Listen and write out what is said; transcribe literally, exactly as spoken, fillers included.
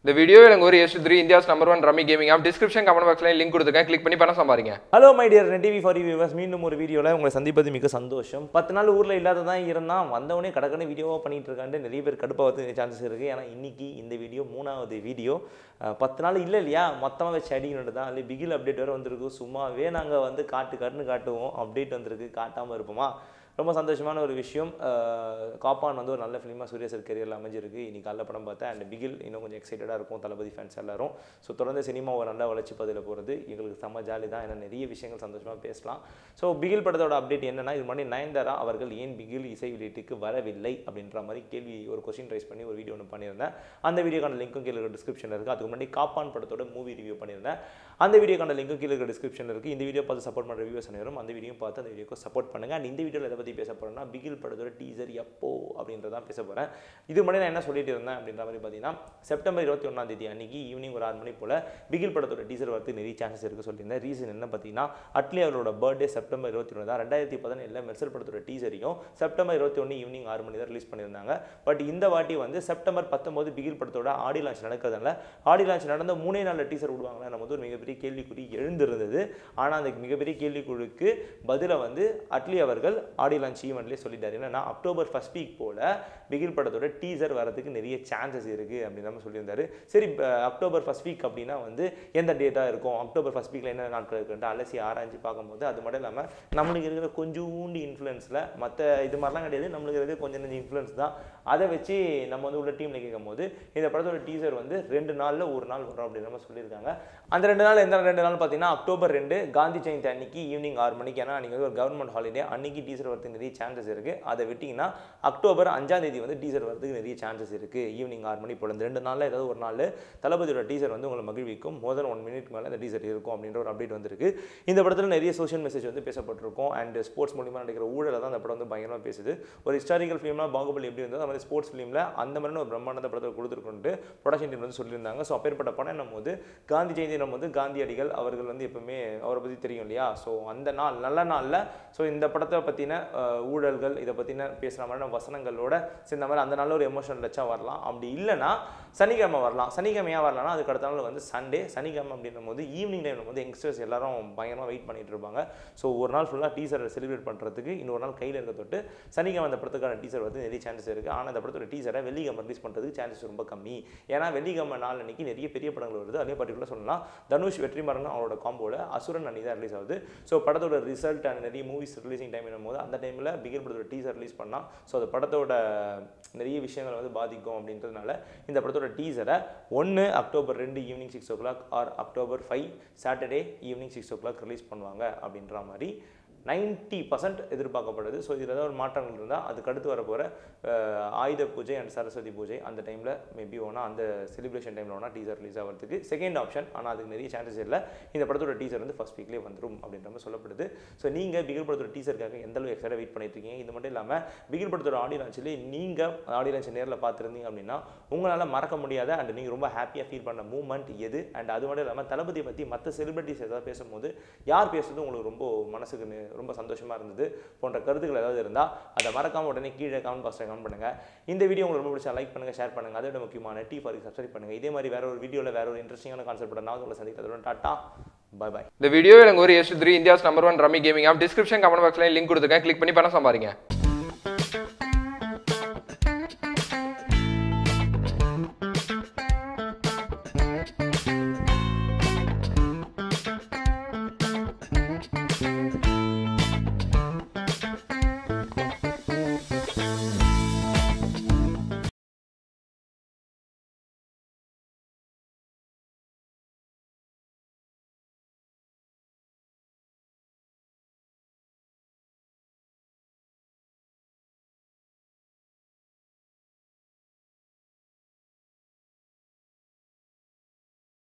இந்த வீடியோ எனக்கு ஒரு S three India's number one rummy gaming app description comment பாக்ஸ்ல லிங்க் கொடுத்துருக்கேன், கிளிக் பண்ணி பணம் சம்பாதிங்க. Hello my dear net TV for you viewers, மீண்டும் ஒரு வீடியோவில் உங்களை சந்திப்பது மிக சந்தோஷம். பத்து நாள் ஊரில் இல்லாததான் இருந்தால் வந்தவொடனே கடற்கனே வீடியோவாக பண்ணிட்டு இருக்காண்டு நிறைய பேர் கடுப்பாக சான்சஸ் இருக்குது. ஏன்னா இன்னைக்கு இந்த வீடியோ மூணாவது வீடியோ. பத்து நாள் இல்லை இல்லையா, மொத்தமாக வச்சு அடிக்கணுட்டு தான். அதில் பிகில் அப்டேட் வேறு வந்திருக்கு. சும்மாவே நாங்கள் வந்து காட்டு காட்டுன்னு காட்டுவோம், அப்டேட் வந்திருக்கு, காட்டாமல் இருப்போமா? ரொம்ப சந்தோஷமான ஒரு விஷயம். காப்பான் வந்து ஒரு நல்ல ஃபிலிமாக சூர்யா சார் கரியரில் அமைஞ்சிருக்கு. இன்னைக்கு காலைல படம் பார்த்தேன். அண்ட் பிகில் இன்னும் கொஞ்சம் எக்ஸைட்டடாக இருக்கும், தளபதி ஃபேன்ஸ் எல்லாரும். ஸோ தொடர்ந்து சினிமா ஒரு நல்ல வளர்ச்சி பதில் போகிறது எங்களுக்கு செம்ம ஜாலி தான். ஏன்னா நிறைய விஷயங்கள் சந்தோஷமாக பேசலாம். ஸோ பிகில் படத்தோட அப்டேட் என்னன்னா, இது மாதிரி நயன்தாரா அவர்கள் ஏன் பிகில் இசை வெளியீட்டுக்கு வரவில்லை அப்படின்ற மாதிரி கேள்வி ஒரு கொஸ்டின் ரைஸ் பண்ணி ஒரு வீடியோ ஒன்று பண்ணியிருந்தேன். அந்த வீடியோக்கான லிங்க்கும் கீழே டிஸ்கிரிப்ஷனில் இருக்குது. அதுக்கு முன்னாடி காப்பான் படத்தோட மூவி ரிவ்யூ பண்ணியிருந்தேன். அந்த வீடியோக்கான லிங்க்கும் கீழே டிஸ்கிரிப்ஷனில் இருக்குது. இந்த வீடியோ பார்த்து சப்போர்ட் பண்ணுற வியூவர்ஸ் அனைவரும் அந்த வீடியோ பார்த்து அந்த வீடியோக்கு சப்போர்ட் பண்ணுங்கள். அண்ட் இந்த வீடியோவில் எதை பற்றி பேச போகிறேன்னா, பிகில் படத்தோட டீசர் எப்போ அப்படின்றதான் பேச போகிறேன். இது முன்னாடி நான் என்ன சொல்லிட்டு இருந்தேன் அப்படின்ற மாதிரி பார்த்தீங்கன்னா, செப்டம்பர் இருபத்தி ஒன்றாம் தேதி அன்றைக்கி ஈவினிங் ஒரு ஆறு மணி போல் பிகில் படத்தோட டீசர் வரது நிறைய சான்சஸ் இருக்குது சொல்லியிருந்தேன். ரீசன் என்ன பார்த்தீங்கன்னா, அட்லி அவரோட பர்த்டே செப்டம்பர் இருபத்தி ஒன்று தான். ரெண்டாயிரத்தி பதினேழில் மெர்சல் படத்தோட டீசரையும் செப்டம்பர் இருபத்தி ஒன்று ஈவினிங் ஆறு மணி தான் ரிலீஸ் பண்ணியிருந்தாங்க. பட் இந்த வாட்டி வந்து செப்டம்பர் பத்தொன்பது பிகில் படத்தோட ஆடி லான்ச் நடக்கிறதுனால ஆடி லான்ச் நடந்த மூணே நாளில் டீசர் விடுவாங்களா நம்ம வந்து ஒரு மிகப்பெரிய கேள்விக்குறி எழுந்திருந்தது. ஆனால் அந்த மிகப்பெரிய கேள்விக்குறிக்கு பதிலாக வந்து அட்லி அவர்கள் ஆடி லான்ச் ஈவெண்ட்லேயே சொல்லிட்டாரு. என்னன்னா, அக்டோபர் ஃபர்ஸ்ட் வீக் போல பிகில் படத்தோட டீசர் வரதுக்கு நிறைய சான்சஸ் இருக்குது அப்படின்னு நம்ம சொல்லியிருந்தாரு. சரி, அக்டோபர் ஃபர்ஸ்ட் வீக் அப்படின்னா வந்து எந்த டேட்டாக இருக்கும், அக்டோபர் ஃபர்ஸ்ட் வீக்கில் என்ன நாட்கள் இருக்குன்ட்டு அலசி ஆராய்ச்சி பார்க்கும்போது அது மட்டும் இல்லாமல் நம்மளுக்கு இருக்கிற கொஞ்சோண்டு இன்ஃப்ளூயன்ஸில் மற்ற இது மாதிரிலாம் கிடையாது, நம்மளுக்கு இருக்கிற கொஞ்சம் கொஞ்சம் இன்ஃப்ளூயன்ஸ் தான். அதை வச்சு நம்ம வந்து உள்ள டீமில் கேட்கும் போது இந்த படத்தோட டீசர் வந்து ரெண்டு நாளில் ஒரு நாள் வரும் அப்படின்னு நம்ம சொல்லியிருக்காங்க. அந்த ரெண்டு நாள் எந்த ரெண்டு நாள் பார்த்தீங்கன்னா, அக்டோபர் ரெண்டு காந்தி ஜெயந்தி அன்னைக்கு ஈவினிங் ஆறு மணிக்கு. ஏன்னா அன்றைக்கி வந்து ஒரு கவர்மெண்ட் ஹாலிடே, அன்னைக்கு டீசர் வரதுக்கு நிறைய சான்சஸ் இருக்குது. அதை விட்டிங்கன்னா அக்டோபர் அஞ்சாம் தேதி வந்து டீசர் வரதுக்கு நிறைய சான்சஸ் இருக்குது ஈவினிங் ஆறு மணி போல. இந்த ரெண்டு நாளில் ஏதாவது ஒரு நாள் தளபதியோட டீசர் வந்து உங்களை மகிழ்விக்கும். மோர் தென் ஒன் மினிட் மேலே அந்த டீசர் இருக்கும் அப்படின்ற ஒரு அப்டேட் வந்திருக்கு. இந்த படத்தில் நிறைய சோஷியல் மெசேஜ் வந்து பேசப்பட்டிருக்கும். அண்ட் ஸ்போர்ட்ஸ் மூலியமாக நடக்கிற ஊழலை தான் அந்த படம் வந்து பயங்கரமாக பேசுது. ஒரு ஹிஸ்டாரிக்கல் ஃபிலிம்லாம் பாகுபலி எப்படி இருந்தது, அந்த மாதிரி ஸ்போர்ட்ஸ் ஃபிலிமில் அந்த மாதிரி ஒரு பிரம்மாண்ட படத்தை கொடுத்துருக்குன்ட்டு ப்ரொடக்ஷன் டீம் வந்து சொல்லியிருந்தாங்க. ஸோ அப்பேற்பட்ட படம் என்னும் போது காந்தி ஜெயந்தி நம்ம வந்து காந்தியடிகள் அவர்கள் வந்து எப்பவுமே அவரை பற்றி தெரியும் இல்லையா. ஸோ அந்த நாள் நல்ல நாளில் ஸோ இந்த படத்தை பற்றின ஊழல்கள் இதை பற்றின பேசுகிற மாதிரியான வசனங்களோட சேர்ந்த மாதிரி அந்த நாளில் ஒரு எமோஷனல் டச்சா வரலாம். அப்படி இல்லைனா சனிக்கிழமை வரலாம். சனிக்கிழமையாக வரலாம்னா அதுக்கு அடுத்த நாள் வந்து சண்டே. சனிக்கிழமை அப்படின்ற போது ஈவினிங் டைம் வந்து யங்ஸ்டர்ஸ் எல்லாரும் பயங்கரமாக வெயிட் பண்ணிட்டு இருப்பாங்க. ஸோ ஒரு நாள் ஃபுல்லாக டீசரை செலிப்ரேட் பண்ணுறதுக்கு இன்னொரு நாள் கையில் இருக்க தொட்டு சனிக்கிழமை அந்த படத்துக்கான டீசர் வந்து நிறைய சான்சஸ் இருக்குது. ஆனால் அந்த படத்தோட டீசரை வெள்ளிக்கிழமை ரிலீஸ் பண்ணுறதுக்கு சான்சஸ் ரொம்ப கம்மி. ஏன்னா வெள்ளிக்கிழமை நாள் அன்றைக்கி நிறைய பெரிய படங்கள் வருது. அதே பர்டிகுலர் சொல்லலாம், தனுஷ் வெற்றிமாறன் அவரோட காம்போவில் அசுரன் அன்றைக்கி தான் ரிலீஸ் ஆகுது. ஸோ படத்தோட ரிசல்ட் அண்ட் நிறைய மூவிஸ் ரிலீசிங் டைம் என்னும் போது அந்த டைமில் பிகில் படத்தோட டீசர் ரிலீஸ் பண்ணால் ஸோ அந்த படத்தோட நிறைய விஷயங்கள் வந்து பாதிக்கும் அப்படின்றதுனால இந்த படத்தோட டீசரை ஒன்று அக்டோபர் ரெண்டு evening six o'clock or October five Saturday evening six o'clock release பண்ணுவாங்க அப்படின்ற மாதிரி நைன்ட்டி பர்சன்ட் எதிர்பார்க்கப்படுது. ஸோ இதில் ஏதாவது ஒரு மாற்றங்கள் இருந்தால் அதுக்கு அடுத்து வர போகிற ஆயுத பூஜை அண்ட் சரஸ்வதி பூஜை அந்த டைமில் மேபி ஓனா அந்த செலிப்ரேஷன் டைமில் ஓனா டீசர் ரிலீஸ் ஆகிறதுக்கு செகண்ட் ஆப்ஷன். ஆனால் அதுக்கு நிறைய சான்சஸ் இல்லை. இந்த படத்தோட டீசர் வந்து ஃபர்ஸ்ட் வீக்லேயே வந்துடும் அப்படின்ற மாதிரி சொல்லப்படுது. ஸோ நீங்கள் பிகில் படத்தோட டீசருக்காக எந்த அளவு எக்ஸ்ட்ரா வெயிட் பண்ணிட்டு இருக்கீங்க? இது மட்டும் இல்லாமல் பிகில் படத்தோட ஆடியோ லான்ச்சில் நீங்கள் ஆடியோ லான்ச் நேரில் பார்த்துருந்தீங்க அப்படின்னா உங்களால் மறக்க முடியாத அண்ட் நீங்கள் ரொம்ப ஹாப்பியாக ஃபீல் பண்ண மூமெண்ட் எது? அண்ட் அது மட்டும் இல்லாமல் தளபதியை பற்றி மற்ற செலிபிரிட்டிஸ் ஏதாவது பேசும்போது யார் பேசுறது உங்களுக்கு ரொம்ப மனசுக்கு ரொம்ப சந்தோஷமாக இருந்தது போன்ற கருத்துக்கள் ஏதாவது இருந்தால் அதை மறக்காம உடனே கீழே கமெண்ட் பாக்ஸில் கமெண்ட் பண்ணுங்கள். இந்த வீடியோ உங்களுக்கு ரொம்ப பிடிச்சா லைக் பண்ணுங்கள், ஷேர் பண்ணுங்கள். அதோட முக்கியமான டி ஃபார் சப்ஸ்கிரைப் பண்ணுங்கள். இதே மாதிரி வேற ஒரு வீடியோவில் வேற ஒரு இன்ட்ரெஸ்டிங்கான கான்செப்ட் நான் உங்களை சந்திக்கிறதோட டாட்டா பை பை. இந்த வீடியோ எனக்கு ஒரு S three India's number one rummy gaming app description comment பாக்ஸ்ல லிங்க் கொடுத்துருக்கேன், கிளிக் பண்ணி பணம் சம்பாதிங்க.